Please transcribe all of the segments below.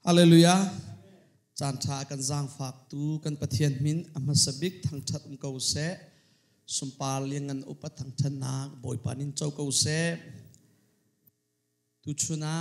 ฮาเลลูยาจานทากันจางฝากตูกันปะเทียนมินอามาสบิกทางชัดเกาเสสมปาเลียงกันอุปทางชนะบ่อยปานินเจ้าเกาเสตุชุนา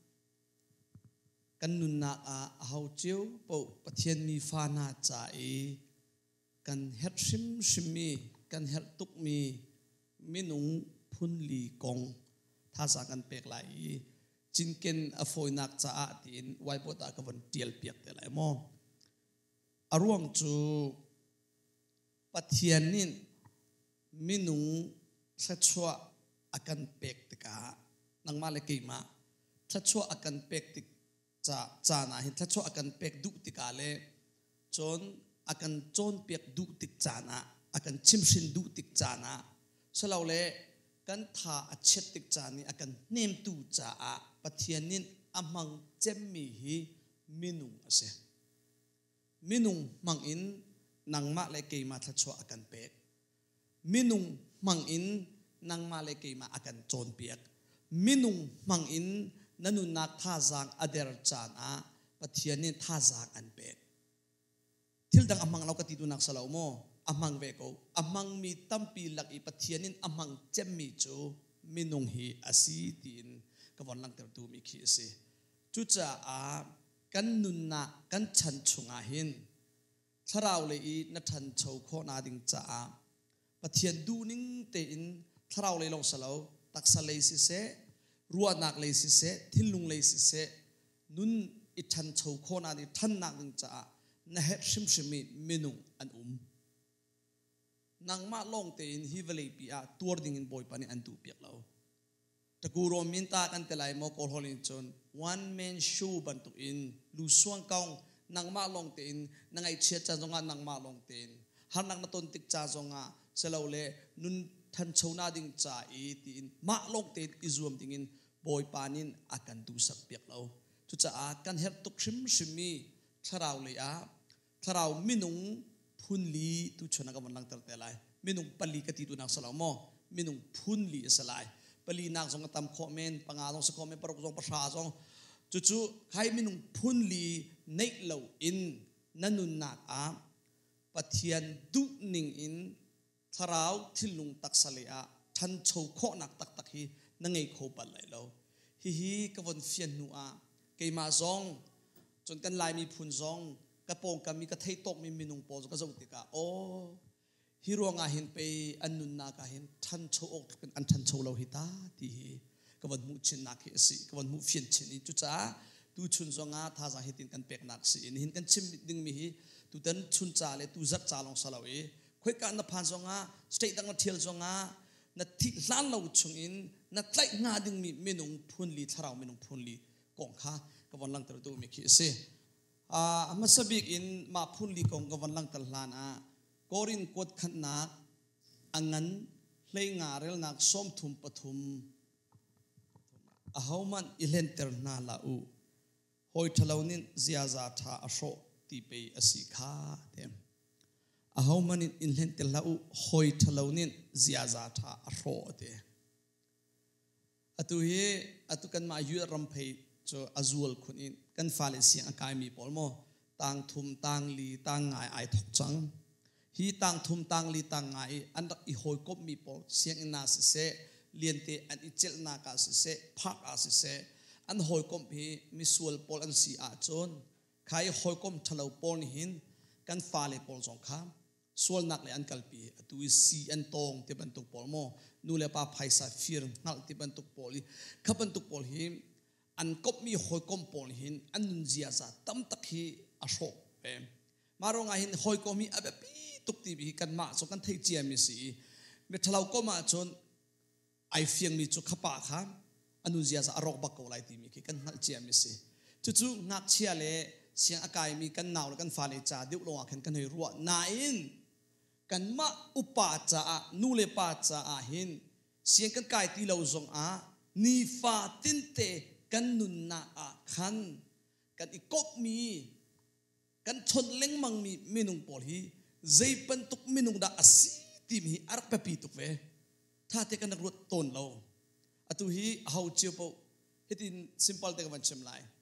กันนุนนาอาเฮาเจียวปปะเทียนมีฟานาจ่ายกันเฮ็ดชิมมีกันเฮ็ดตุกมีมินุงพุนลีกงท่าสากันเปกไหลจินเกนอโฟยนักจ่าตีนไว้ปตากวันเตียลเปียกแต่ไหลมออารวงจูปะเทียนนินมินุงชัดชัวอากันเปกติกานังมาเลกิมาชัดชัวอากันเปกติจ่านาเห็นชัดชัวอากันเปกดุติกาเลจนอากันโจนเปียกดุติกจานะอากันชิมชินดุติกจานะสลาวเลกันทาอัจฉติกจานี่อากันเนมตูจ่าปะเทียนนินอามังเจมมีฮีมินุงอาเซมินุงมังอินนังมาเลกิมาชัดชัวอากันเปกมินุงมังอินนังมาเลกิมาอากันโจนเปียกมินุงมังอินนันุนักท่าจางอเดรจานะปะเทียนนินท่าจางอันเปกทิลดังอามังเรากติดูนักสลาวโมอามังเวโกอามังมีตั้มปีหลักอีปะเทียนินอามังเจมมีจูมินุงฮีอาศีตินกวันลังเตอร์ดูมีขีสิจุจ่ากันนุนนักกันชันชุงอาหินถ้าเราเลยนัทันโชว์ข้อนาดิงจ่าปะเทียนดูนิ่งเตินถ้าเราเลยลงสลาวตักสเลสิเสรัวนักเลยสิเสทิลุงเลยสิเสนุนอิทันโชว์ข้อนาดิทันนักดิงจ่านะเฮชิมมีมินุงอันนังมาลงเตนฮิวเลปีอาตัวดิ่งบอยปานี่อันดูเปียกเราตะกูรอมินตากันแต่ไหลมอกอลฮอลินจน one man show บันตุอินลูส่วงกองนังมาลงเตนนังไอเชียจ้าจงานังมาลงเตนฮันนังนาตนติกจ้าจงาเสลาเลนุนทันโชนาดิ่งจ่าอีตินมาลงเตนอิจวมดิ่งบอยปานินอากันดูสักเปียกเราทุจ่ากันเฮตุกชิมมีทาราวเลยทาราวมินุงพุนลีตุชนะกับวันลังเตอร์เตลัยมินุงปลีกติตุนักสลาวโมมินุงพุนลีสลายปลีนักสงกตามคอมเมนต์ปังอาลงสคอมเมนต์ปรกสงประชาสงจู่ๆให้มินุงพุนลีในเหล่าอินนันุนนักปะเทียนดุนิงอินทาราวทิลุงตักสเลอาทันโชว์ข้อนักตักฮีนั่งไงโคปัลไหลเราฮีกับวันเฟียนนัวเกมาซองจนกันลายมีพุนซองกระโปรงกันมีกระเทยตกมีมินุงโปก็จะอุติกาโอ้ฮิรัวงาเห็นไปอันนุนนากาเห็นทันโชอกเป็นอันทันโชเราหิตาที่กวันมุชินนักเฮสิกวันมุฟินชินจุจ้าตูชุนซงาท่าจะเห็นกันเป็กนักสิเห็นกันชิมดึงมีฮีตูดันชุนจ่าเลยตูจักจ่าลงสลาวคุยกันนับพันซงาสเตตังนัดเทียลซงานัดที่ล้านเราชงอินนัดไล่งาดึงมีมินุงพุนลีทาราวมินุงพุนลีกองข้ากวันลังตระดูมีขีสิมาสบิกอินมาพุนลีกองกวันลังตลานกอรินกดขันนักอังนั้นเลยงาเรลนักส้มทุมปทุมอาหามันอิเลนเตอร์นาลาอูหอยทะเลนินเซียซาธาอโศตีเปอสิกาเต็มอาหามันอิเลนเตอร์ลาอูหอยทะเลนินเซียซาธาอโศเตอตุเฮอตุกันมาอยู่รำเพยจอาจูลคนอินกันฟาเลเซียงกายมีปอลโมต่างทุมต่างลีต่างไงไอทกจังฮีต่างทุมต่างลีต่างไงอันดักอีหอยกบมีปอลเสียงอินาสิเสเลียนเตอันอิเจลนากาสิเสพักอาสิเสอันหอยกบฮีมิสวลปอลอันสีอาจนใครหอยกบทะเลปอลหินกันฟาเลปอลสองข้ามสวลนักเลยอันกัลปีตุยซีอันตองที่บรรทุกปอลโมนูเลปาไพศาฟิร์นักที่บรรทุกปอลีขับบรรทุกปอลหิมอันกบมีหอยกบปอลหินอันนุนเจียซาตั้มตักฮีอโศกมารองหินหอยกบมีอเบปีตุกตีบีกันมาสกันเทเจียมิสีเมื่อทะเลาก็มาจนไอเฟียงมีจุขปะข้ามอนุเจียซาอรกบักโกไลตีมีกันนักเจียมิสีจู่ๆนักเชียเลเสียงอากาศมีกันหนาวและกันฟ้าเลจ่าเดี๋ยวลงอากันให้รัวนายนกันมาอุปาจ่านูเลปาจ่าหินเสียงกันไก่ตีเราจงนีฟาตินเตกันนุนนาขันกันอีกบมีกันชนเล้งมังมีมินุงปอลีใจเป็นตุกมินุงดาอสีตีมีอาร์เปปีตุกเวถ้าเทกันนักรถต้นเราอตุฮีเฮาเจียวปเฮตินซิมเปิลเตกันวันเชมไล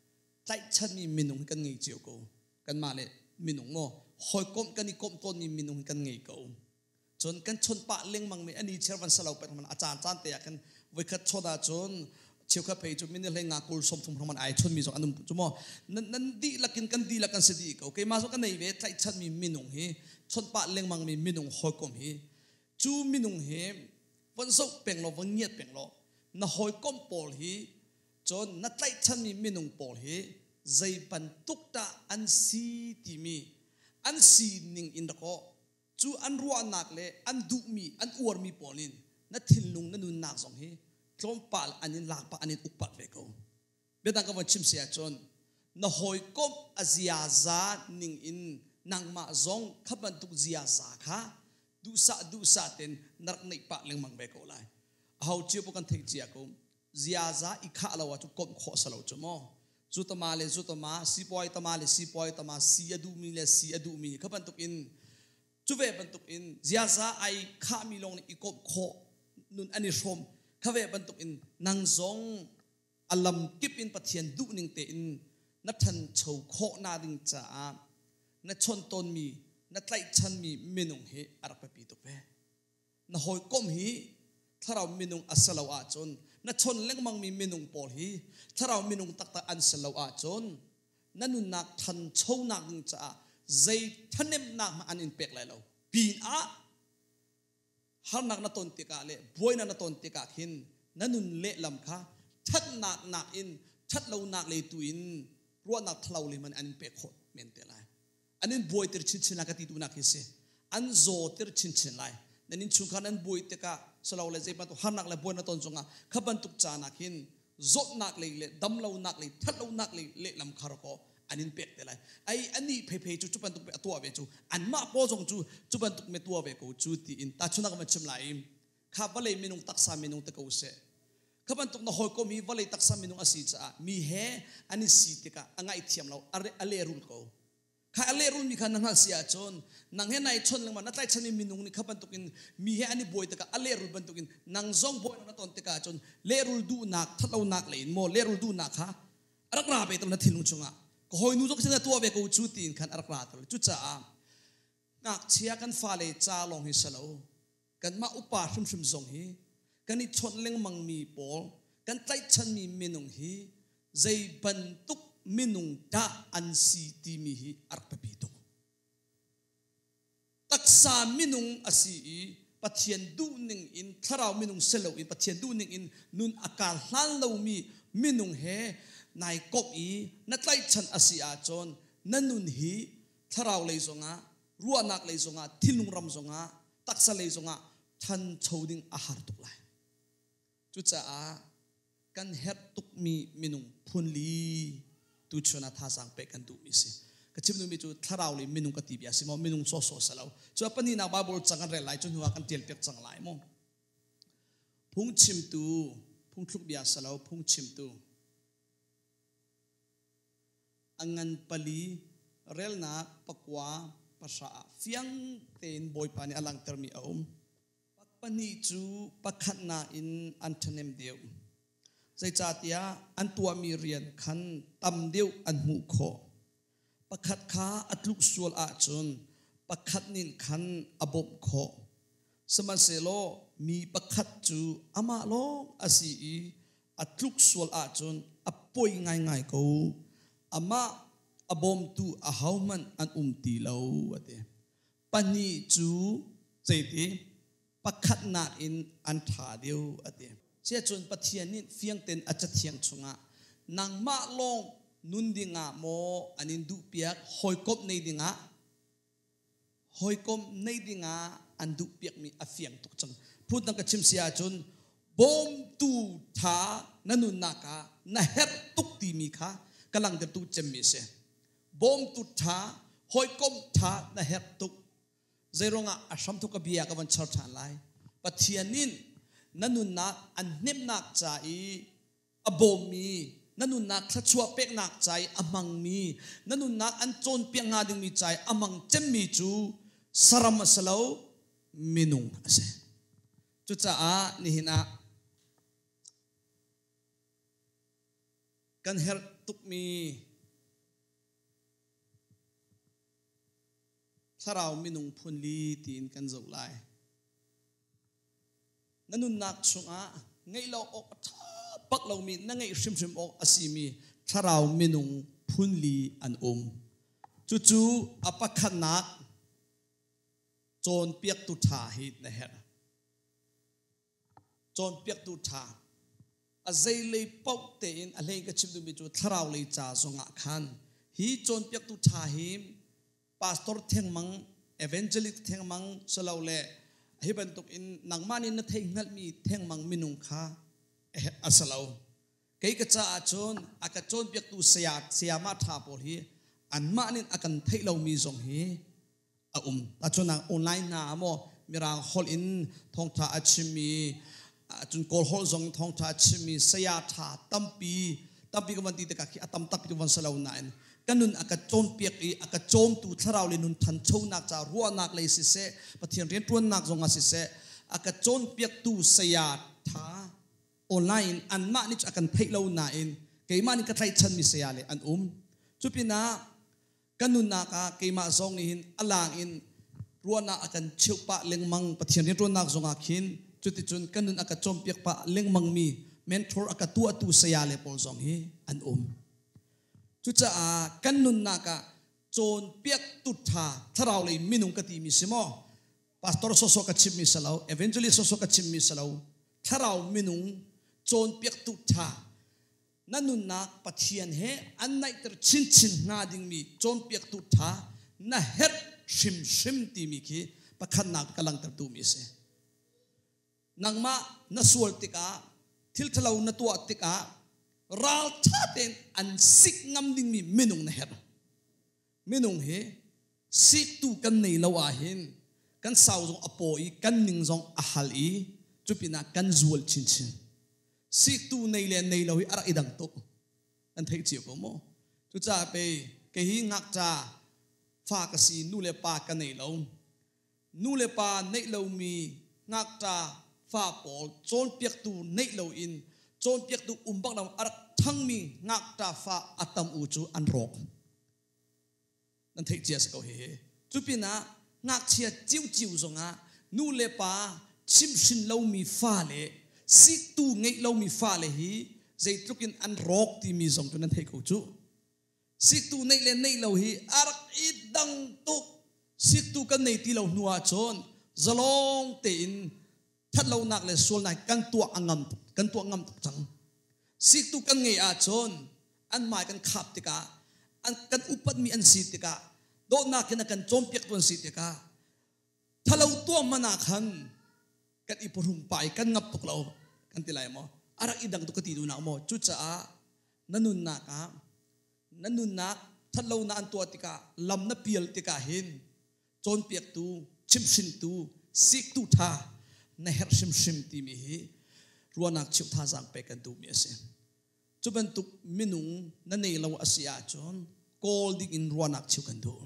ใจฉันมีมินุงกันไงเจียวกูกันมาเลยมินุงโง่หอยก้มกันนี่ก้มต้นมีมินุงกันไงกูจนกันชนปะเลี้ยงมังมีอันนี้เชื่อวันสลาวเป็นมันอาจารย์จานเตะกันวิคัดชดาจนเชื่อข้าเพย์จนมินเลยงากูสมทุมพรมันไอชนมีสองอันนุ่มจุโมนั้นดีละกันกันดีละกันเสดีกูโอเคมาสกันในเวทใจฉันมีมินุงฮีชนปะเลี้ยงมังมีมินุงหอยก้มฮีจูมินุงฮีวันศุกร์เป่งโลวันเงียบเป่งโลน่ะหอยก้มปอลฮีจนนัดใจฉันมีมินุงปอลฮีใจปันตุกตาอันซีติมีอันซีนิงอินตะโกจูอันรัวนักเลยอันดุมีอันอวดมีปอลินนัดทิลลุงนัดนุนนักสองฮีตรมปาลอันนี้ลากปาอันนี้อุปปัตเวกูเบตังกับวันชิมเสียจนน่ะหอยก้มอาเซียซานิงอินนางมาซองขับบันตุกเซียซาค่ะดูสะเต็นนักในปะเลี้ยงมังเบกูไลเอาเชื่อพวกกันเทเจียกูเซียซาอีข้าเราว่าจุกก้มขอสลาวจมอจุตมาเลยจุตมาสีปอยตมาเลยสีปอยตมาสีอดูมีเลยสีอดูมีขับบันตุกอินจุเวบันตุกอินเซียซาไอข้ามีลงในอีกก้มขอนุนอันนี้ชมข้าเวบันตุกอินนางซองอัลลัมกิบอินปะเทียนดูนิงเตอินนับทันโชว์โคนาดิงจ้านับชนต้นมีนับไล่ชันมีมินุงเฮอารักไปปีตุกเวนับหอยก้มฮีถ้าเรามินุงอัสลาวอาจนนับชนเล็กมังมีมินุงปอลฮีถ้าเรามินุงตักตะอันสลาวอาจนนั่นนุนักทันโชว์นักดิงจ้าใจทันเนมนักมาอันอินเป็กไรเราปีนอาฮาร์นักนัตนติกาเล่บวยนัตนติกาหินนั่นนุนเละลำค่ะชัดนักอินชัดเรานักเลยตุอินรัวนักทลาวเลยมันอันเป็กโคเมนเตลัยอันนี้บวยเตอร์ชินชินนักติดูนักฮิเซอันโซเตอร์ชินชินไลนั่นนี่ชุนขันนั้นบวยเตกาสลาวเลยใจปันตุฮาร์นักเลยบวยนัตนจงอ่ะขับันตุกจานักหินโซนักเลยเละดำเรานักเลยชัดเรานักเลยเละลำคาร์โคอันนี้เป็กเตลัยไออันนี้เพย์จุปันตุกเปตัวเวจูอันมาโปจงจุปันตุกเมตัวเวกูจูตีอินตาชุนักมันชิมไลข้าบเลยมินุงตักษามินุงตะกูเซข้าบันตุกนะหอยก็มีบเลยตักษามินุงอาศิจ้ามีเฮอันนี้สีติกะอังไอเทียมเราอะไรรุลกูข้าอะไรรุลมีขันนังหาเสียจนนังเฮนายชนเลงมันนัดไล่ชนิมินุงนี่ข้าบันตุกินมีเฮอันนี้บวยติกะอะไรรุลบันตุกินนังซองบวยนัตอนติกะจนเลรุลดูนักทัดเรานักเลยโมเลรุลดูนักฮะรักราไปตรงนั้นทิ้งลงชงอ่ะก็หอยนู้จกเสียตัวเวกูจูตีนขันรักราตัวจุดจ้านักเชียกันฟ้าเลยจ้าลงฮิสลาวกันมาอุปาชุมซงฮีกันนี่ชนเล็งมังมีปอลกันใจฉันมีมินุงฮีใจบรรทุกมินุงดาอันซีตีมีฮีอาร์ปปีตุตักษามินุงอาศีปัจเจียนดูนิงอินถ้าเรามินุงเซลอินปัจเจียนดูนิงอินนุนอากาศฮันเรามีมินุงเฮนายกบอีนัดใจฉันอาศีอาจนนั่นนุนฮีถ้าเราเลยสงะรัวนักเลยสงะทิลุงรำสงะตักษาเลยสงะท่านโชดิ้งอาหารตุกไลจุดจ้ากันเฮตตุกมีมินุงพุนลีตุชนะท่าสังเปกันดูมิสิก็ชิมนุมิจุทาราวเลยมินุงกติบิอาสิมอมินุงโซสลาวจุดปนีนาบาบุลจังกันเรลัยจุนหัวกันเตียลเปียกจังไลมองพุงชิมตูพุงทุกบิอาสลาวพุงชิมตูอังงันปลีเรลนาปกวาภาษาเฟียงเต็นบอยปานีอลังเตอร์มีเอาปนีจูปขัดนาอินอันทเนมเดียวใจจัตยาอันตัวมีเรียนขันตำเดียวอันหูโคปขัดขาอัตลุกสวลอาจนปขัดนินขันอบมโคสมันเซโลมีปขัดจูอามาโลอาศีอัตลุกสวลอาจนอป่วยง่ายกูอามาอบมตูอาหามันอันตีเลาอเดปนีจูใจดีปขัดนาอินอันถาเดียวอเดียเชื่อจนปะเทียนนี่เฟียงเต็นอาจจะเทียงชงะนางมาลงนุนดิงะโมอันนี้ดูเปียกหอยกบในดิงะหอยกบในดิงะอันดูเปียกมีอเฟียงตุกจังพูดตั้งแต่ชิมเสียจนบอมตูถานันุนนักะนาเฮรตุกตีมีค่ะกำลังจะตูเจมิเสบอมตูถาหอยกบถานาเฮรตุกใจรงะอาชัมทุกเบียกับวันชาร์ทานไลปะเทียนินนั่นนุนนักอันเนมนักใจอบอมีนั่นนุนนักทัชวเป็กนักใจอมังมีนั่นนุนนักอันโจนเปียงงาดึงมีใจอมังเจมมีจูสารมัสลาวมินุงเสจุดจ้านี่หินะกันเฮรตุกมี Thlarau Minung phun li tin kan zo lai nanun nak chunga ngei lo ok pak lo mi na ngei shim ok asimi Thlarau Minung phun li an chu apakhan nak chon piak tu tha hi na her chon piak tu tha a zai le pok te in a lei ka chim du mi chu Thlarau le cha zonga khan hi chon piak tu tha hi pastor thengmang evangelist thengmang salo le hi ban tuk in nangmani na thengal mi thengmang Minung kha asalo kai ka cha chon aka chon piak tu siama tha pol hi an manin akan thailo mi zong hi ta chon online na mo mirang hol in thong tha achimi chun kol hol zong thong tha achimi saya tha tampi ka man ti ta ki atam tak ti wan salo na en kanun aka chom piak I aka chom tu Thlarau le nun than chho nak cha ruwa nak le si se pathian ren tuan nak zonga si se aka chom piak tu saya tha online an ma ni akan thailo na in ke ma ni ka thlai chan mi saya le an chupina kanun na ka ke ma zong ni hin alang in ruwa na akan cheupa lengmang pathian ren tuan nak zonga khin chuti chun kanun aka chom piak pa lengmang mi mentor aka tu saya le pol zong hi an chu cha kanun na ka chon piak tu tha Thlarau le Minung ka ti mi simo pastor so ka chim mi salau evangelist so ka chim mi salau Thlarau Minung chon piak tu tha nanun na pathian he an nai ter chin nga ding mi chon piak tu tha na het shim ti mi ki pakhan nak kalang ter tu mi se nangma na sual tika thil thalau na tua tika ral chaten an sik ngam ding mi Minung na her Minung he sik tu kan nei lawa hin kan sau jong apoi kan ning jong ahal I chupina kan zual chin sik tu nei lo hi ara idang to an thei chi ko mo chu cha pe ke hi ngak cha fa ka si nu le pa ka nei lo mi ngak cha fa pol chon piak tu nei lo in chon piak tu bak nam ar thang mi ngak ta fa atam u chu an rok nan thei chia sa ko he chupina ngak chia chiu zonga nu le pa chim shin lo mi fa le sik tu ngei lo mi fa le hi zai trukin an rok ti mi zong tu nan thei ko chu sik tu nei lo hi ar idang tu sik tu kan nei ti lo nuwa chon zalong te in that lo nak le sol nai kan tua ngam chang sik tu kan ngei a chon an mai kan khap tika an kan upat mi an si tika do na ken kan chom piak ton si tika thalo to mana khan kan ipurum pai kan ngap tok lo kan tilai mo ara idang tu kati du na mo chu cha nanun na thalo na an to tika lam na pial tika hin chon piak tu chimsin tu sik tu tha na her shim ti mi hi ruanak chiu tha jang pe kan tu mi ase chuban tuk Minung na nei lo asia chon kol dik in ruanak chiu kan du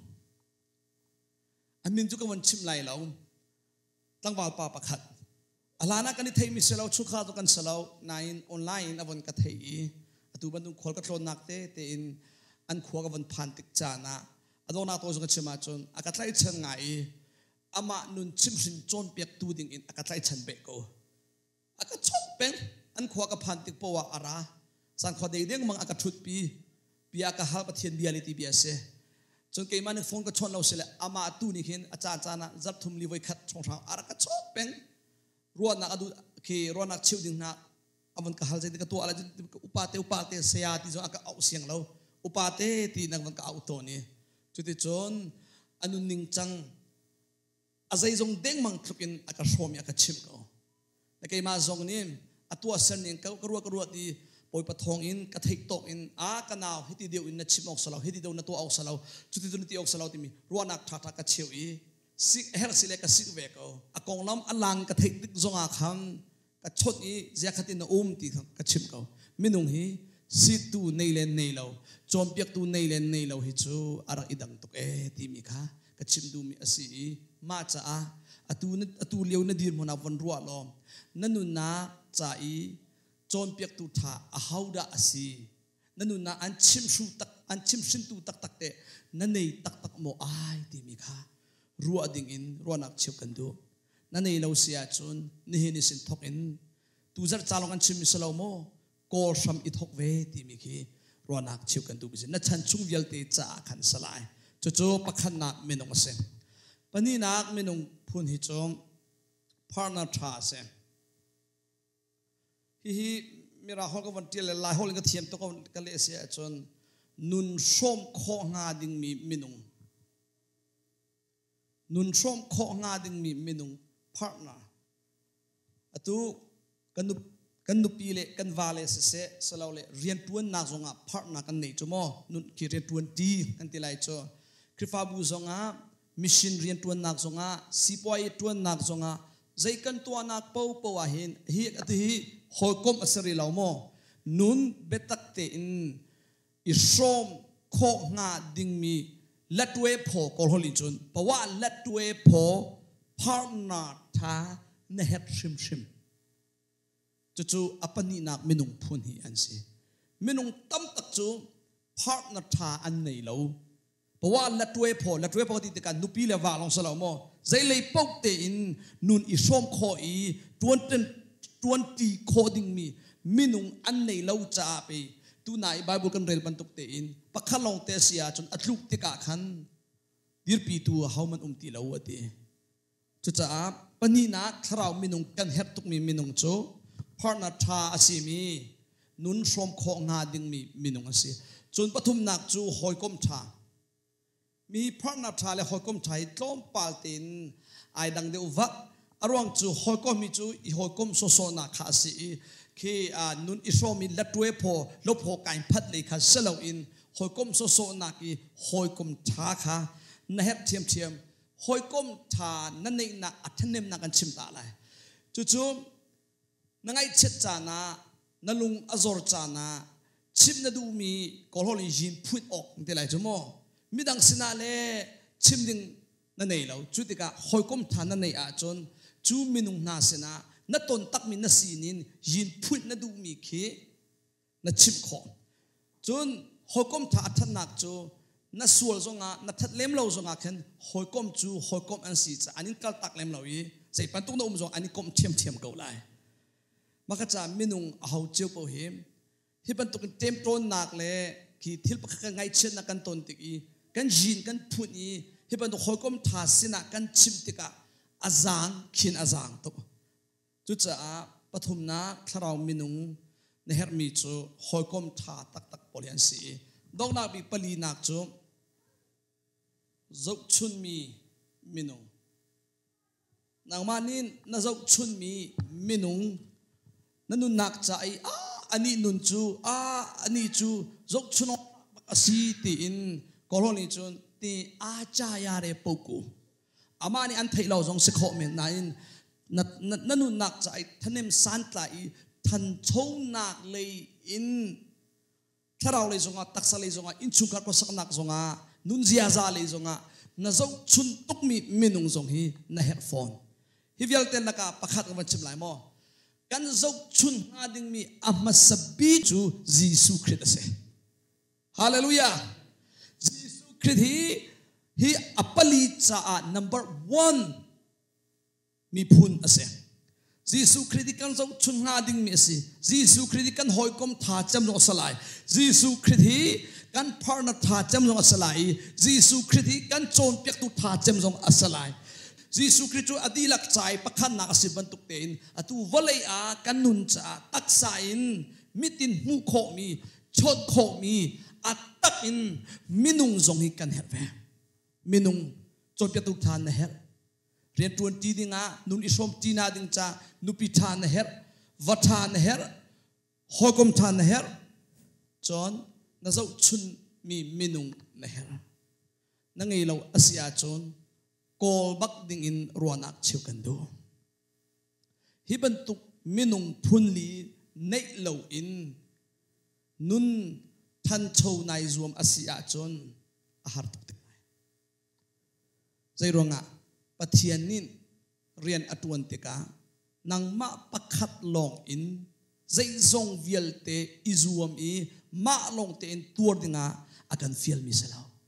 amin chu ka wan chim lai lo tlangwal pa pakhat alana kan thei mi selo chu kha to kan selo nine online avon ka thei atu ban tung khol ka tlon nak te in an khwa ka wan phan tik cha na adona to zo ka chima chon aka tlai chan ngai ama nun chimsin chon piak tu ding in aka tlai chan be ko aka chok pen an khwa ka phan tik powa ara san khwa dei deng mang aka thut pi aka hal pathian reality bi ase chon ke man phone ka chon lo sele ama tu ni khin acha na zap thum li voi khat chong thang ara ka chok pen ruana adu ke ruana chiu ding na avan ka hal jai ka to ala upate seya ti zo aka au siang lo upate ti nang van ka au to ni chuti chon anun ning chang azai zong deng mang thukin aka shom aka chim ko na ke ma zong nim atua san ning ka ruwa ti poi pathong in ka thei tok in a kanaw hiti deu in na chimok salo hiti deu na to au salo chuti tu ti ok salo ti mi ruana tha ka chiu I sik her sile ka sik ve ko akong lam alang ka thei dik zonga kham ka chot I zia khatin na ti ka chim ko Minung hi sik tu nei lo chom piak tu nei lo hi chu ara idang tok ti mi kha ka chim du mi asi ma cha atu leu na dir mona von ruwa lom nanu na cha I chon piak tu tha a hauda asi nanu na an chim shin tu tak te nanei tak mo ai ti mi kha รัวดิ่งอินรัวนักเชี่ยวกันดูนั่นเองเราเสียจนนี่เห็นสินทกอินตูจัดจาลงกันชิมสลาวโมกอชัมอิทกเวทีมิคีรัวนักเชี่ยวกันดูบิสินัดฉันชุ่งเยลเตจ่าขันสลายจู่ๆปักขันนักมินงเซนปนีนักมินงพูนฮิจอมพาร์นาทราเซนฮิมีราฮอลก็วันที่เลยลายฮอลก็เทียมตัวก็เลยเสียจนนุนส้มข้องาดิ่งมีมินงนุนส้มข้องาดิ่งมีมินงพาร์นาตัวกันนุปีเล่กันวาเล่เสะสลาวเล่เรียนตัวนักจงอ่ะพาร์นากันนี่จ้าโมนุนคิดเรียนตัวดีกันที่ไรจ้าคริฟาบูจงอ่ะมิชชันเรียนตัวนักจงอ่ะสิปอยตัวนักจงอ่ะใจกันตัวนักเป้าเป้าว่าเห็นฮีอัตฮีหอยกลมอัศรีเหล่าโมนุนเบตักเตอินอิสโมโคงาดิ่งมีลัดเวพอกอลฮอลิจุนเพราะว่าลัดเวพอพาร์นาทาเนเฮตชิมจู่ๆอปนินักมินุงพูนฮีอันซีมินุงตั้มตักจู่พาร์นาทาอันไหนเหล่าเพราะว่าลัดเวพอที่ติดกันนุปีเลวาลองสลาวโมใจเลยปกเตอินนุนอิสโมโคอี20 coding mi nung an nei lo cha pe tu nai bible kan rel ban tuk te in pakhalong te sia chun atluk te ka khan dir pi tu hauman ti lo ate chu cha pani na Thlarau mi nung kan het tuk mi nung cho pharna tha asimi nun som kho nga ding mi nung ase chun pathum nak chu hoikom tha mi pharna tha le hoikom thai tlom paltin ai dang de uwa arwang chu hoikom mi chu I hoikom so na kha si khi nun isomi latwe pho lo pho kain phat le kha selo in hoikom so na ki hoikom tha kha na het thiam hoikom tha na nei na athanem na kan chim ta lai chu na ngai chet cha na nalung azor cha na chim na du mi kolhol jin phut ok te lai chu mo midang sina le chim ding na nei lo chu tika hoikom tha na nei a chon chu minung na sena na ton tak min na sinin yin phut na du mi khi na chim kho chun hoikom tha athan nak chu na sual zonga na that lem lo zonga khen hoikom chu hoikom an si cha anin kal tak lem lo yi sei pan tung no um zong anin kom thiam go lai maka cha minung a hau cheu po him hi pan tuk tem ton nak le ki thil pa ka ngai chen na kan ton tik I kan jin kan phut I hi pan hoikom tha sina kan chim tika azang kin azang to chu cha pathum na Thlarau minung na Herhmi chu hoikom tha tak polian si dong na bi pali nak chu zau chun mi minung nang manin na zau chun mi minung nanun nak cha ai ani nun chu ani chu zau chun asi ti in koloni chun ti cha ya re poku amani an thei lo jong se kho men nain nanu nak chai thanem san tlai than chou nak le in Thlarau le zonga taksa le zonga in chunga ko sak nak zonga nun zia za le zonga na zo chun tuk mi minung zong hi na headphone hi vial ten naka pakhat ka chim lai mo kan zo chun ha ding mi amasabi chu Jesu Christ ase hallelujah Jesu Christ hi apali cha number 1 mi phun ase Jesu Christ kan zo chun nga ding mi ase Jesu Christ kan hoikom tha cham no salai Jesu Christ kan pharna tha cham no salai Jesu Christ kan chon pek tu tha cham jong asalai Jesu Christ chu adilak chai pakhan na ase bantuk tein atu volei kan nun cha taksa in mitin hu kho mi chot kho mi atak in minung jong hi kan herve minung chon pek tu tha na her rian tuan ti dinga nun isom ti na ding cha nupi tha na her vatha na her hoikom tha na her chon na zo chun mi minung na her na ngei lo asia chon kol bak ding in ruanak chiu kan do hi bantuk minung phun li nei lo in nun than chou nai zuam asia chon ahar tuk tik zai ronga pathianin rian atuan teka nang ma pakhat long in zai zong vielte izuam I ma long te in tur dinga akan fiel mi salau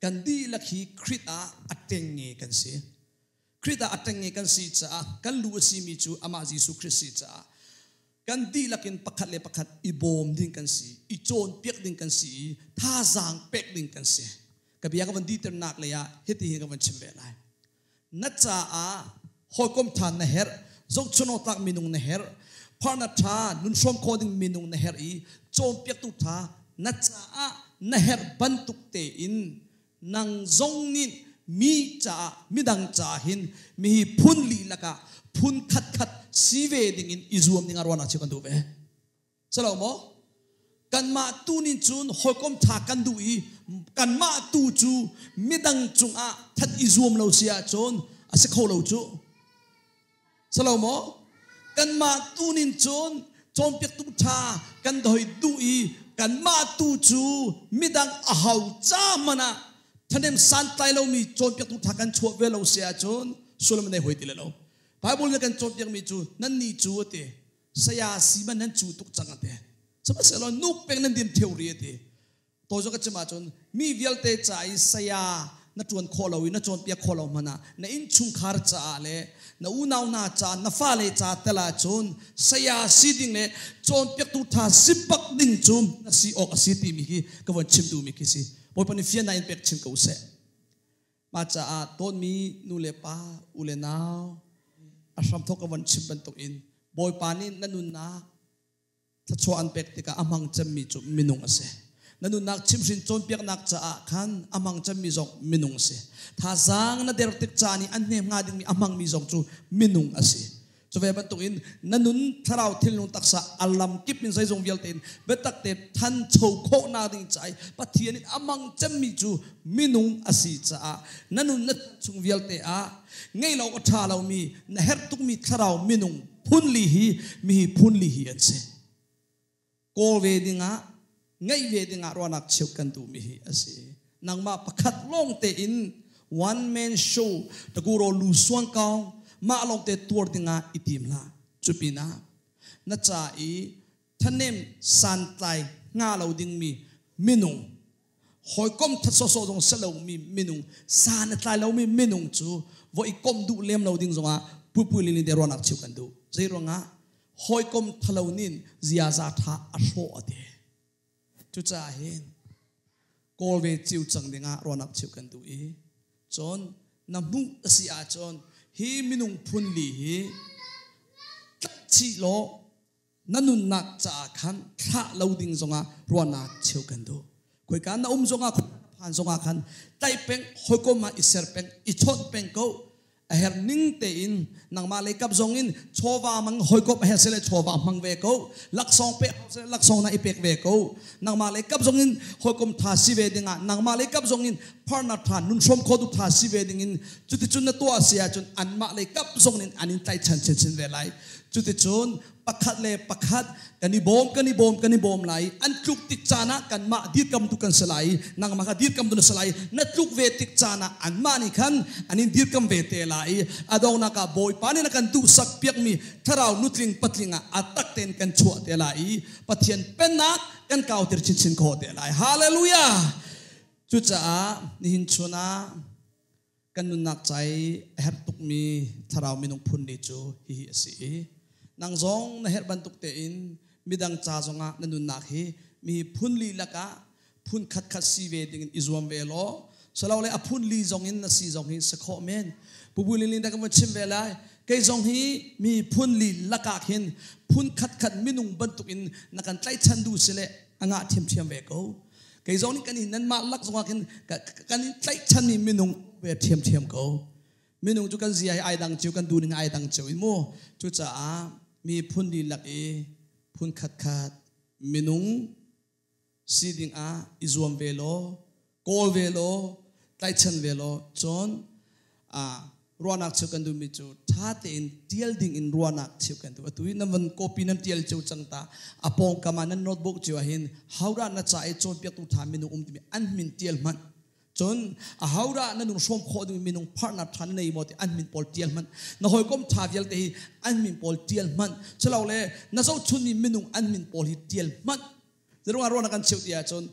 กันดีลักฮีคริตอาอัตเตงเงกันสิคริตอาอัตเตงเงกันสิจ้ากันลูซีมิจูอามาจิสุคริสต์จ้ากันดีลักินปักขัดเลปักขัดอีโบมดิ้งกันสิอีโจนเปียกดิ้งกันสิท่าจางเป็กดิ้งกันสิกับยากันดีเตอร์นักเลยอะเฮติหิงกันชิมเวลัยนัดจ้าหอยกมทานนะเฮร์จงชนอตักมินุงนะเฮร์พานัดท่านุนชมโคดิ้งมินุงนะเฮร์อีโจนเปียกตุท่านัดจ้านะเฮร์บันตุกเตอินนังจงนินมีจ้ามิดังจ้าหินมีพุนลีละกะพุนขัดขัดสีเวดิงอินอิจวมดิงอารวานักเชื่อกันดูเว้สลาวโมกันมาตูนินจูนหอยกมทากันดูอีกันมาตูจูมิดังจุงอาทัดอิจวมเราเสียจนอาศัยเขาเราจูสลาวโมกันมาตูนินจูนจนเปียกตุทากันโดยดูอีกันมาตูจูมิดังอาหาวจ้ามันนะท่านเอ็มสันไตเรามีจนเปียกตุทากันชัวเวเราเสียจนสุลมันได้หวยติเลเราพายบุญกันจบยังมีจูนั่นนี่จูเตะสยาสีมันนั่นจูตุกจังเตะสมัยเสร็จแล้วนุกเป็นนั่นเดียมเทวรีเตะตัวจก็จะมาจนมีเวลเตะใจสยานั่นจวนโคลาวินั่นจวนเปียกโคลามันนะนั่นอินชุงคาร์จ้าเลยนั่นอุณาวนาจ้านั่นฟ้าเลยจ้าแต่ละจนสยาสีดิ่งเลยจวนเปียกตุท่าสิบักดิ่งจุ่มนั่นสีออกสีตีมิกีก็วันชิมดูมิกีสิพอปนิฟิยนนั่นเปียกชิมก็อุเสมาจ้าต้นมีนูเลป้าอุเลนาวอาสามทกวันชิมบันตุอินบอยปานินันุนนักถ้าชัวอันเป็กติกาอามังจะมีจุมินุงเสนันุนนักชิมสินจนเปียกนักจะอาคันอามังจะมีจงมินุงเสถ้าจังนัดเดรติกจานี่อันเนมงาดิมีอามังมีจงจุมินุงเสจะเวบันตุอินนันุนทาราวทิลนุตักษะอัลลัมกิบมินใจจงเวียลเตนเบตักเตทันโชโคนาดิงใจปัทเทียนิอามังจะมีจุมินุงสิจะอานันุนนัดจงเวียลเตอาไงเราก็ท่าเรามีนเฮร์ตุกมีทาราวมินุงพุนลีฮีมีพุนลีฮีอันเซโกเวดิงะไงเวดิงะรวนักเชี่ยวกันดูมีฮีอันเซนังมาประคัดลงเตอิน one man show ตะกูรอลูสวงกาวมาลงเตตัวดิงะอิติมลาจุปินะนัจจาอีท่านเนมสันไตงาเราดิงมีมินุงหอยก้มทัดโซตรงเสลามีมินุงสานไตเรามีมินุงจูว่าอีก้มดูเลี้ยมเราดิงจงอ่ะปุยลินเดรอนักเชี่ยวกันดูใจร้องอ่ะหอยก้มทะเลนินเสียซาทาอโศกเดจุจ้าเห็นกอลเวจิวจังดิงอ่ะรอนักเชี่ยวกันดูอีจนน้ำมุกสีอาจนฮีมินุงพุนลีฮีชิโลนั่นนุนนักจ้าขันทะเราดิงจงอ่ะรอนักเชี่ยวกันดูคุยกันน้าจงอ่ะผ่านจงอ่ะขันไตเป็งหอยก้มมาอิเสร์เป็งอิชดเป็งเขาเฮร์นิ่งเตอินนังมาเลยกับจงอินโชวามังหอยกบเฮร์เซเลโชวามังเวกูลักซองเปะลักซองน่าอิเปกเวกูนังมาเลยกับจงอินหอยกบทาสิเวดิงะนังมาเลยกับจงอินพาร์นัทานนุนชมโคดุทาสิเวดิงอินจุดที่จุนตัวเสียจนอันมาเลยกับจงอินอันนี้ไตชันเชนเวไลจุดที่จุนปักขัดเลยปักขัดกันนิบอมกันนิบอมกันนิบอมไหลอันทุกติจานะกันมาดีกำตุกันสลายนังมาดีกำตุนสลายนัดทุกเวติจานะอันมานี่ขันอันนี้ดีกำเวเตไหลอดองนักบอยปานี่นักกันดูสักเปียกมีทาราวนุตลิงปัตลิงอ่ะอัตักเต็นกันชัวเตไหลปัทเทียนเป็นนักกันก้าวเตอร์ชินชินโคเตไหลฮาเลลูยาจุดจ้านี่หินชนะกันนุนักใจเฮร์ตุกมีทาราวมินุงพุนดิจูฮิฮิสีนางจงนเฮร์บันตุกเตอินมิดังจ้าจงะนันนุนักฮีมีพุนลีละกะพุนขัดขัดสีเวดิงอิจวมเวโลสลาวเลยอพุนลีจงอินนัสีจงฮิสะโคเมนปุบุลิลินดักมันชิมเวลาเกยจงฮีมีพุนลีละกะหินพุนขัดขัดมินุงบันตุกอินนักันไตชันดูสิเลอ่างะเทียมเทียมเวกูเกยจงนี่กันนี่นันมาลักจงะหินกันนี่ไตชันนี่มินุงเวเทียมเทียมกูมินุงจุกันเสียไอดังจิวกันดูนี่ไอดังจิวอิโมจุจ้ามีพุนลีลักเอพุนขัดขัดมินุงสีดิ่งอิจวมเวโลโกลเวโลไตชันเวโลจนรัวนักเชี่ยวกันดูมิจูท่าเตอินเทียลดิ่งอินรัวนักเชี่ยวกันดูตุยนั่นวันโคปีนั่นเทียลเชี่ยวจังตาอปองกามานั่นโน้ตบุ๊กเชี่ยวหินฮาวรานัดจ่ายจนเปียกตุทามินุงที่มีอันมินเทียลมันจนฮาวรานั่นนุ่งชมโคดูมินุงพาร์นัดทันในหมดอันมินพอลเทียลมันนหอยก้มทาเทียลเตยอันมินพอลเทียลมันเชลเอาเลยนั่นเจ้าชุนมินุงอันมินพอลเทียลมันจะรู้ว่ารัวนักกันเชี่ยวเดียจน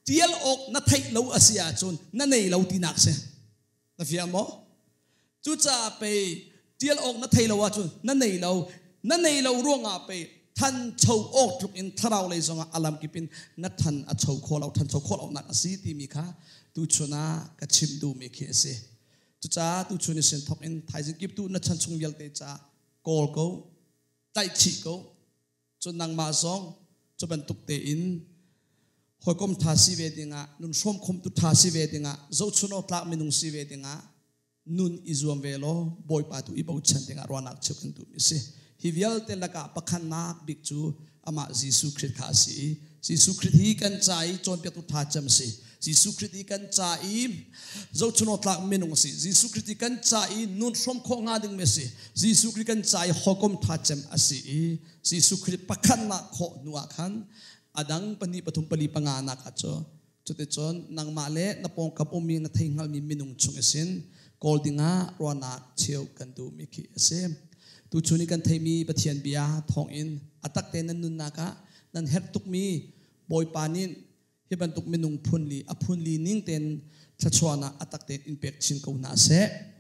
tiel ok na thei lo asia chun na nei lo tinak se na fiam mo chu cha pe tiel ok na thei lo wa chun na nei lo ruanga pe than chou ok tuk in Thlarau le zonga alam kipin na than a chou kholaw than chou kholaw nak asi ti mi kha tu chuna ka chim du mi khi se chu cha tu chuni sen thok in thaijin kip tu na chan chung yal te cha kol ko tai chi ko chun nang ma song chu ban tuk te in hoi kom tha si ve dinga nun som khom tu tha si ve dinga zo chuno tlak minung si ve dinga nun izuam velo boy pa tu ibau chan dinga ronak chukin tu mi se hivial te laka pakhan nak bik chu ama Jesu Christ kha si Jesu Christ hi kan chai chon pe tu tha cham si Jesu Christ hi kan chai zo chuno tlak minung si Jesu Christ hi kan chai nun som kho nga ding me si Jesu Christ kan chai hokom tha cham asi Jesu Christ pakhan na kho nuwa khan adang pani pathum pali pangana ka cho chote chon nang male na pong kap umi na thingal mi minung chung esin kol dinga rona cheu kan du mi ki ase tu chuni kan thei mi pathian bia thong in atak te nan nun naka nan her tuk mi boy panin hiban tuk minung phun li a phun li ning ten chachwana atak te impact chin ko na se